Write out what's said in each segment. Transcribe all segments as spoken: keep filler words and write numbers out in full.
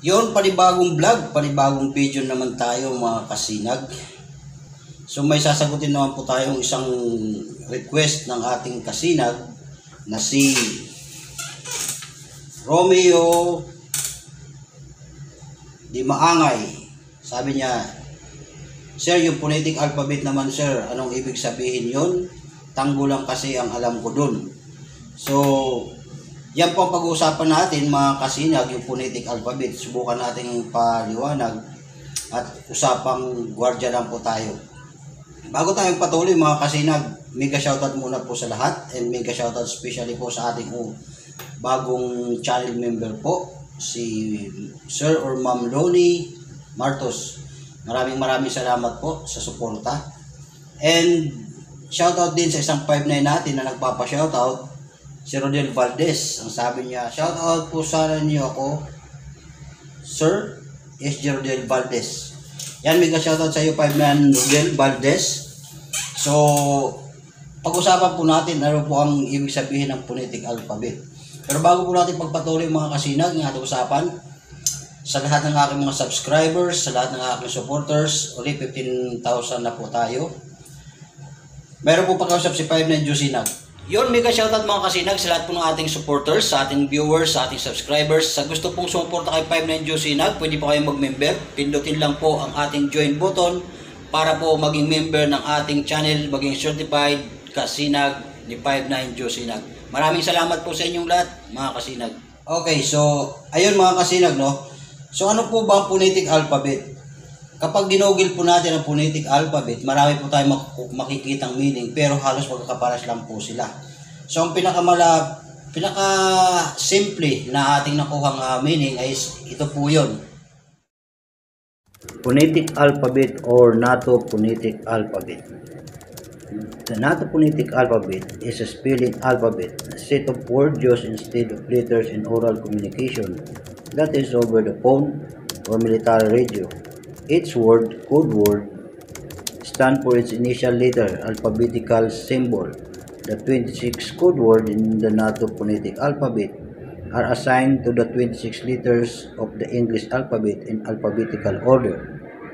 Yon, panibagong vlog, panibagong video naman tayo mga kasinag. So may sasagutin naman po tayong isang request ng ating kasinag na si Romeo Di Maangay. Sabi niya, "Sir, yung phonetic alphabet naman sir, anong ibig sabihin yon? Tango lang kasi ang alam ko dun." So yan po ang pag-uusapan natin mga kasinag, yung phonetic alphabet. Subukan natin paliwanag at usapang gwardiya lang po tayo. Bago tayong patuloy mga kasinag, mega shoutout muna po sa lahat, and mega shoutout especially po sa ating uh, bagong channel member po, si Sir or Ma'am Loni Martos. Maraming maraming salamat po sa suporta. And shoutout din sa isang five nine natin na nagpapa-shoutout, si Rodel Valdez. Ang sabi niya, "Shoutout po sana niyo ako, Sir S J Rodel Valdez." Yan, mega shoutout sa iyo, five nine Rodel Valdez. So, pag-usapan po natin ano po ang ibig sabihin ng phonetic alphabet. Pero bago po natin pagpatuloy mga kasinag ng ating usapan, sa lahat ng aking mga subscribers, sa lahat ng aking supporters, ulit fifteen thousand na po tayo. Meron po pagkausap si five nine Josinag. Yun, mega shoutout mga kasinag sa lahat po ng ating supporters, sa ating viewers, sa ating subscribers. Sa gusto pong sumuporta kay five nine Josinag, pwede po kayong mag-member. Pindutin lang po ang ating join button para po maging member ng ating channel, maging certified kasinag ni five nine Josinag. Maraming salamat po sa inyong lahat mga kasinag. Okay, so ayun mga kasinag, no? So ano po ba ang phonetic alphabet? Kapag ginugil po natin ang phonetic alphabet, marami po tayong makikitang meaning, pero halos magkakaparas lang po sila. So ang pinakamala, pinaka-simple na ating nakuhang uh, meaning ay ito po yun. Phonetic alphabet or Nato-phonetic alphabet. The Nato-phonetic alphabet is a spelling alphabet, a set of words used instead of letters in oral communication, that is over the phone or military radio. Each word, code word, stand for its initial letter, alphabetical symbol. The twenty-six code words in the Nato phonetic alphabet are assigned to the twenty-six letters of the English alphabet in alphabetical order.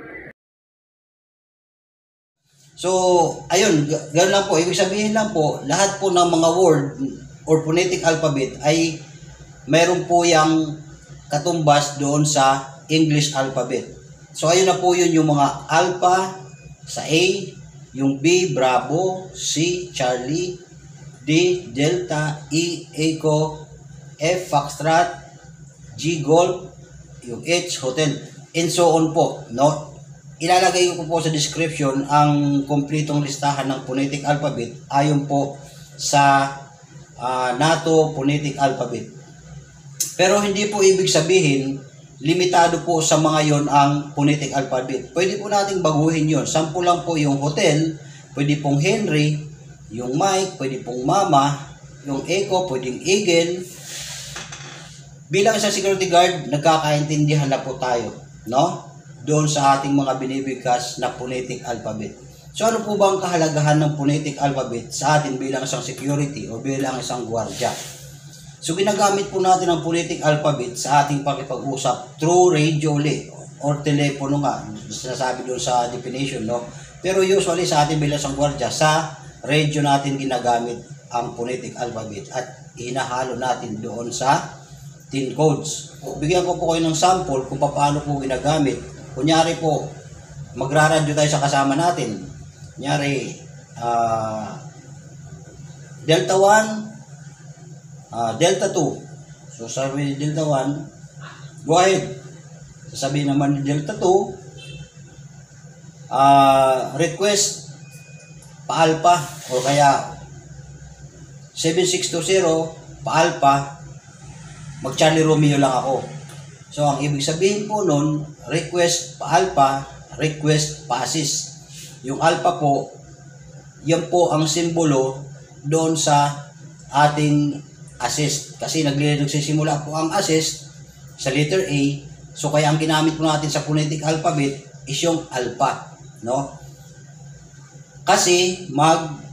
So, ayun, ganoon lang po. Ibig sabihin lang po, lahat po ng mga word or phonetic alphabet ay mayroon po yung katumbas doon sa English alphabet. So, ayun na po yun yung mga alpha sa A, yung B, Bravo, C, Charlie, D, Delta, E, Echo, F, Foxtrot, G, Golf, yung H, Hotel, and so on po, no? Ilalagay ko po sa description ang kumpletong listahan ng phonetic alphabet ayon po sa uh, Nato phonetic alphabet. Pero hindi po ibig sabihin limitado po sa mga yon ang phonetic alphabet. Pwede po nating baguhin yon. Sample lang po yung hotel, pwede pong Henry, yung Mike, pwede pong Mama, yung Echo, pwedeng Eagle. Bilang isang security guard, nagkakaintindihan na po tayo, no? Doon sa ating mga binibigkas na phonetic alphabet. So ano po ba ang kahalagahan ng phonetic alphabet sa atin bilang isang security o bilang isang gwardiya? So ginagamit po natin ang phonetic alphabet sa ating pakipag-usap through radio ulit or telepono nga, sinasabi doon sa definition, no? Pero usually sa ating bilang isang gwardiya, sa radio natin ginagamit ang phonetic alphabet at hinahalo natin doon sa tin codes. Bigyan ko po kayo ng sample kung paano po ginagamit. Kunyari po, magra-radio tayo sa kasama natin. Kunyari, uh, Delta one, Uh, Delta two. So sabi ni Delta one, go ahead. Sasabihin naman ni Delta two, uh, request pa-alpha o kaya seven six two zero pa-alpha, mag-Charlie Romeo lang ako. So ang ibig sabihin po nun, request pa-alpha, request pa-assist. Yung alpha po, yan po ang simbolo doon sa ating assist. Kasi nagsisimula po ang assist sa letter A. So kaya ang ginamit po natin sa phonetic alphabet is yung alpha, no? Kasi mag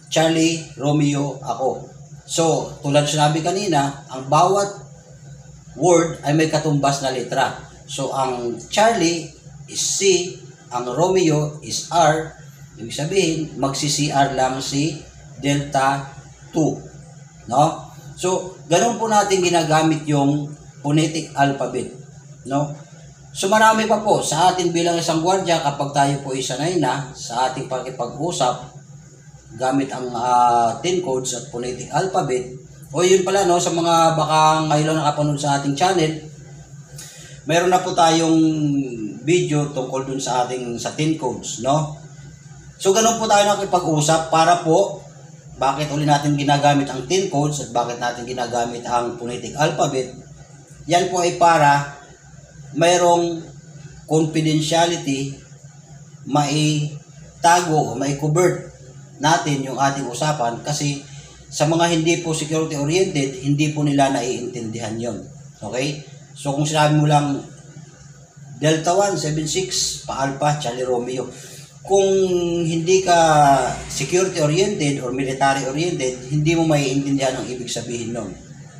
Charlie Romeo ako. So tulad sinabi kanina, ang bawat word ay may katumbas na letra. So, ang Charlie is C, ang Romeo is R. Ibig sabihin, magsi-C R lang si Delta two. No? So, ganun po natin ginagamit yung phonetic alphabet. No? So, marami pa po sa atin bilang isang gwardiya kapag tayo po ay sanay na sa ating pakipag-usap gamit ang uh, ten codes at phonetic alphabet. O yun pala, no, sa mga baka ngayon nakapanood sa ating channel, mayroon na po tayong video tungkol dun sa ating sa ten codes, no? So, ganun po tayo nakipag-usap para po bakit uli natin ginagamit ang ten codes at bakit natin ginagamit ang phonetic alphabet. Yan po ay para mayroong confidentiality, maitago o mai-covert natin yung ating usapan kasi sa mga hindi po security oriented, hindi po nila naiintindihan yon. Okay? So kung sinabi mo lang Delta one, seven six, Pa-Alpha, Charlie Romeo, kung hindi ka security oriented or military oriented, hindi mo maiintindihan ang ibig sabihin nun.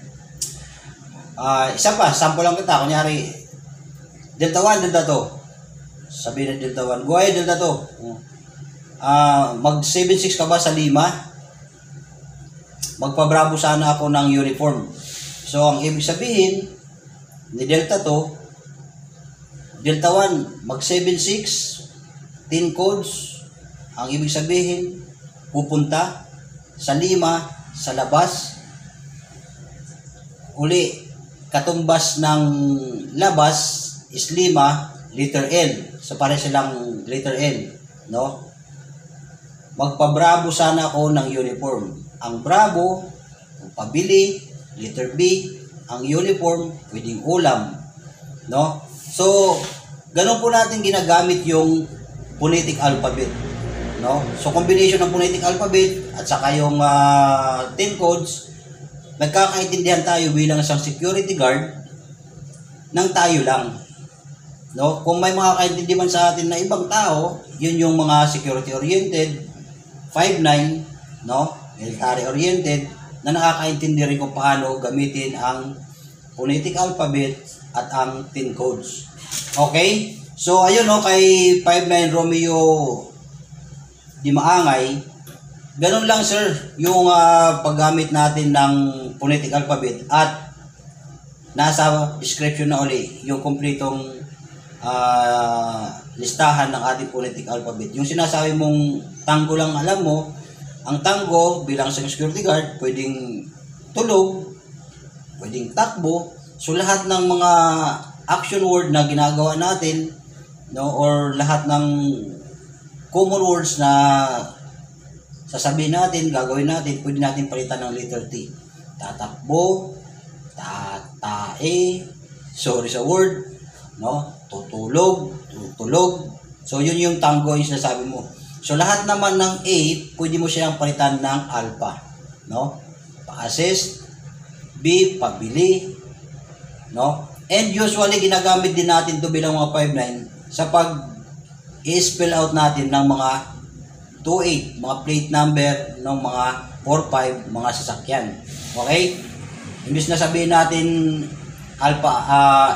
Uh, isa pa, sample lang kita, kunyari Delta one, Delta two, sabihin na Delta one, go ahead Delta two. Uh, mag seven six ka ba sa lima? Magpa-bravo sana ako ng uniform. So ang ibig sabihin ni Delta two, Delta one, mag seven six, ten codes, ang ibig sabihin pupunta sa lima, sa labas. Uli, katumbas ng labas is lima, letter L. So pare silang letter L, no? Magpa-bravo sana ako ng uniform. Ang bravo, pabili, letter B, ang uniform, pwedeng ulam. No? So, ganun po natin ginagamit yung phonetic alphabet. No? So, combination ng phonetic alphabet at saka yung uh, ten codes, nagkakaintindihan tayo bilang isang security guard ng tayo lang. No? Kung may mga kaintindi man sa atin na ibang tao, yun yung mga security oriented, five nine, no? Military oriented, na nakakaintindi rin kung paano gamitin ang phonetic alphabet at ang ten codes. Okay? So, ayun, no, kay five nine Romeo Di Maangay, ganun lang, sir, yung uh, paggamit natin ng phonetic alphabet at nasa description na uli yung kumpletong uh, listahan ng ating phonetic alphabet. Yung sinasabi mong tango lang alam mo, ang tango bilang sa security guard, pwedeng tulog, pwedeng takbo. So lahat ng mga action word na ginagawa natin, no, or lahat ng common words na sasabihin natin, gagawin natin, pwede natin palitan ng letter T. Tatakbo, tatae, sorry sa word, no, tutulog, tutulog. So yun yung tango yung sinasabi mo. So lahat naman ng A, pwede mo siyang palitan ng alpha, no? Pa-assist, B, pabili, no? And usually ginagamit din natin to bilang mga five nine sa pag i-spell out natin ng mga two eight, mga plate number ng mga four five, mga sasakyan. Okay? Imbis na sabihin natin alpha, uh,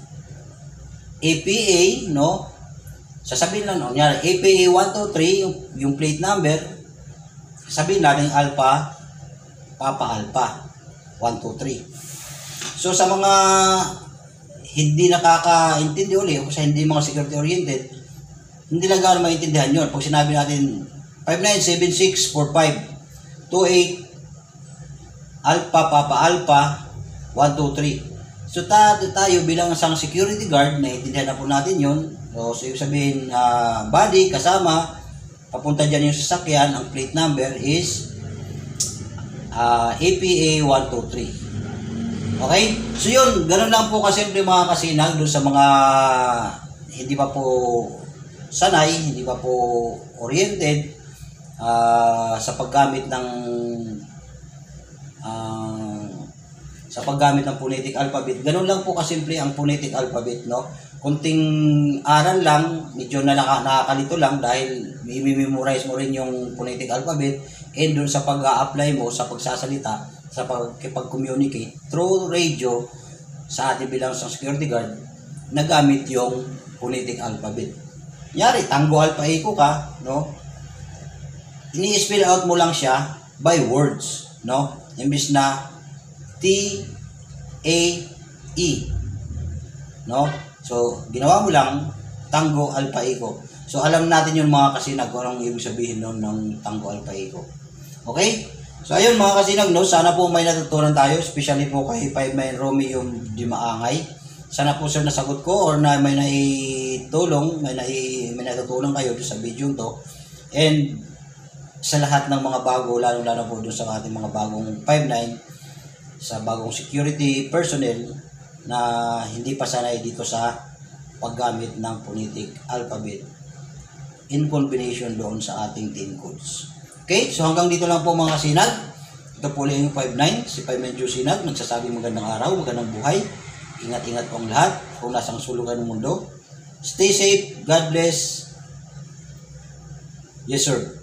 A P A, no? Sasabihin lang, no? A P A one two three, yung, yung plate number, sabihin natin alpha, papa alpha, one two three. So sa mga hindi nakakaintindi uli, o sa hindi mga security oriented, hindi lang gano'n maintindihan yun. Pag sinabi natin five nine seven six four five two eight alpha papa alpha one two three. So tayo, tayo bilang isang security guard, naiintindihan na po natin yun. So, so ibig sabihin, uh, body kasama, papunta dyan yung sasakyan, ang plate number is uh, A P A one two three. Okay? So yun, ganun lang po kasimple mga kasinag doon sa mga hindi pa po sanay, hindi pa po oriented uh, sa paggamit ng uh, sa paggamit ng phonetic alphabet. Ganun lang po kasimple ang phonetic alphabet, no? Kunting aral lang, medyo na nakakalito lang dahil i-memorize mo rin yung phonetic alphabet, and doon sa pag-a-apply mo sa pagsasalita, sa pag-communicate through radio sa ating bilang isang security guard na gamit yung phonetic alphabet. Yari, Tango Alpha Echo ka, no? Ini-spell out mo lang siya by words, no? Imbis na T A E, no? So, ginawa mo lang Tango Alpha Echo. So, alam natin yung mga kasinag kung anong ibig sabihin nun ng Tango Alpha Echo. Okay? So, ayun mga kasinag, no? Sana po may natutunan tayo, especially po kay Five Man Romy yung di maangay. Sana po sir nasagot ko or na may naitulong, may, nai, may natutunan kayo sa video to. And sa lahat ng mga bago, lalo-lalo po doon sa ating mga bagong five nine, sa bagong security personnel na hindi pa sanay dito sa paggamit ng phonetic alphabet in combination doon sa ating team codes. Okay, so hanggang dito lang po mga sinag. Ito po lang yung five nine, si Five Man Joe Sinag, nagsasabing magandang araw, magandang buhay. Ingat-ingat po ang lahat kung nasang sulugan ng mundo. Stay safe, God bless. Yes sir.